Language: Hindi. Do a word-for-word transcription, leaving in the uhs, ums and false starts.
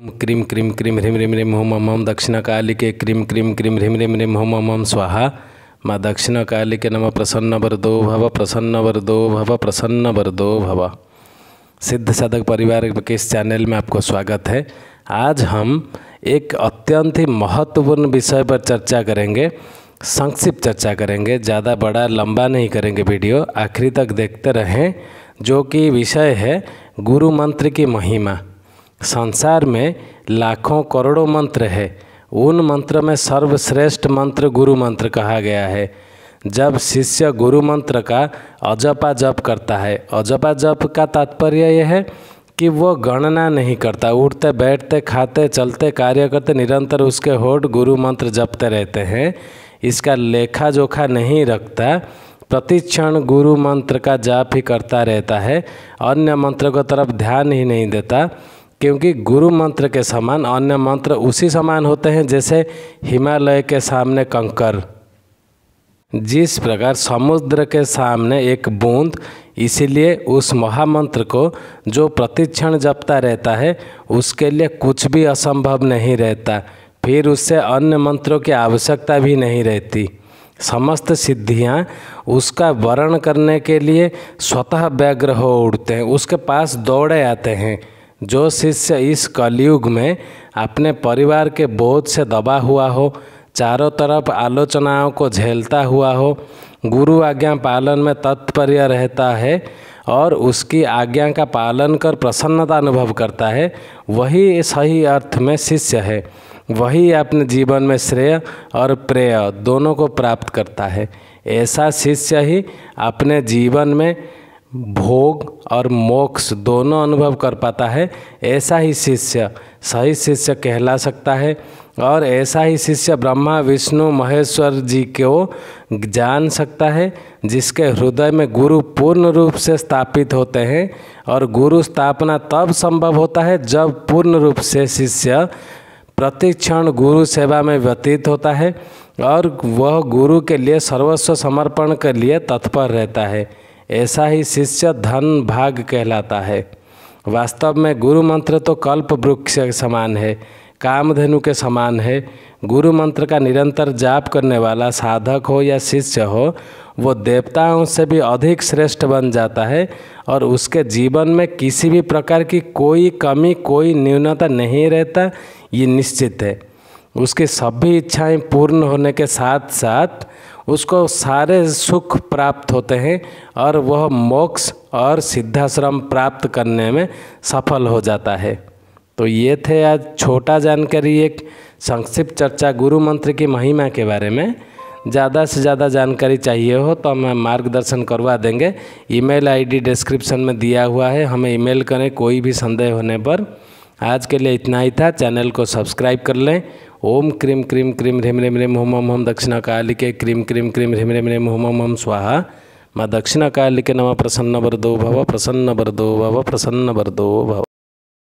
क्रीम क्रीम क्रीम ह्रीम ह्रीम ह्रीम होम हम हम दक्षिणकालिके क्रीम क्रीम क्रीम ह्रीम ह्रीम ह्रीम होम हम हम स्वाहा। माँ दक्षिणकालिके नमः। प्रसन्न वरदो भव प्रसन्न वरदो भव प्रसन्न वरदो भव। सिद्ध साधक परिवार के इस चैनल में आपको स्वागत है। आज हम एक अत्यंत ही महत्वपूर्ण विषय पर चर्चा करेंगे, संक्षिप्त चर्चा करेंगे, ज़्यादा बड़ा लंबा नहीं करेंगे वीडियो, आखिरी तक देखते रहें। जो कि विषय है गुरु मंत्र की महिमा। संसार में लाखों करोड़ों मंत्र है, उन मंत्र में सर्वश्रेष्ठ मंत्र गुरु मंत्र कहा गया है। जब शिष्य गुरु मंत्र का अजपा जप करता है, अजपा जप का तात्पर्य यह है कि वो गणना नहीं करता, उठते बैठते खाते चलते कार्य करते निरंतर उसके होठ गुरु मंत्र जपते रहते हैं, इसका लेखा जोखा नहीं रखता, प्रति क्षण गुरु मंत्र का जाप ही करता रहता है, अन्य मंत्र की तरफ ध्यान ही नहीं देता। क्योंकि गुरु मंत्र के समान अन्य मंत्र उसी समान होते हैं जैसे हिमालय के सामने कंकर, जिस प्रकार समुद्र के सामने एक बूंद। इसीलिए उस महामंत्र को जो प्रतिक्षण जपता रहता है उसके लिए कुछ भी असंभव नहीं रहता, फिर उससे अन्य मंत्रों की आवश्यकता भी नहीं रहती। समस्त सिद्धियां उसका वर्ण करने के लिए स्वतः व्यग्र हो उठते हैं, उसके पास दौड़े आते हैं। जो शिष्य इस कलयुग में अपने परिवार के बोझ से दबा हुआ हो, चारों तरफ आलोचनाओं को झेलता हुआ हो, गुरु आज्ञा पालन में तत्पर रहता है और उसकी आज्ञा का पालन कर प्रसन्नता अनुभव करता है, वही सही अर्थ में शिष्य है। वही अपने जीवन में श्रेय और प्रेय दोनों को प्राप्त करता है। ऐसा शिष्य ही अपने जीवन में भोग और मोक्ष दोनों अनुभव कर पाता है। ऐसा ही शिष्य सही शिष्य कहला सकता है और ऐसा ही शिष्य ब्रह्मा विष्णु महेश्वर जी को जान सकता है, जिसके हृदय में गुरु पूर्ण रूप से स्थापित होते हैं। और गुरु स्थापना तब संभव होता है जब पूर्ण रूप से शिष्य प्रति क्षण गुरु सेवा में व्यतीत होता है और वह गुरु के लिए सर्वस्व समर्पण के लिए तत्पर रहता है। ऐसा ही शिष्य धन भाग कहलाता है। वास्तव में गुरु मंत्र तो कल्प वृक्ष के समान है, कामधेनु के समान है। गुरु मंत्र का निरंतर जाप करने वाला साधक हो या शिष्य हो, वो देवताओं से भी अधिक श्रेष्ठ बन जाता है और उसके जीवन में किसी भी प्रकार की कोई कमी कोई न्यूनता नहीं रहता, ये निश्चित है। उसकी सभी इच्छाएं पूर्ण होने के साथ साथ उसको सारे सुख प्राप्त होते हैं और वह मोक्ष और सिद्धाश्रम प्राप्त करने में सफल हो जाता है। तो ये थे आज छोटा जानकारी, एक संक्षिप्त चर्चा गुरु मंत्र की महिमा के बारे में। ज़्यादा से ज़्यादा जानकारी चाहिए हो तो हम मार्गदर्शन करवा देंगे। ईमेल आईडी डिस्क्रिप्शन में दिया हुआ है, हमें ईमेल करें कोई भी संदेह होने पर। आज के लिए इतना ही था, चैनल को सब्सक्राइब कर लें। ओम क्रीम क्रीम क्रीम ह्रीम ह्रीम ह्रीम होम हम हम दक्षिणकालिके क्रीम क्रीम क्रीम ह्रीम ह्रीम ह्रीम होम हम हम स्वाहा। माँ दक्षिणकालिके नमः। प्रसन्न वरदो भव प्रसन्न वरदो भव प्रसन्न वरदो भव।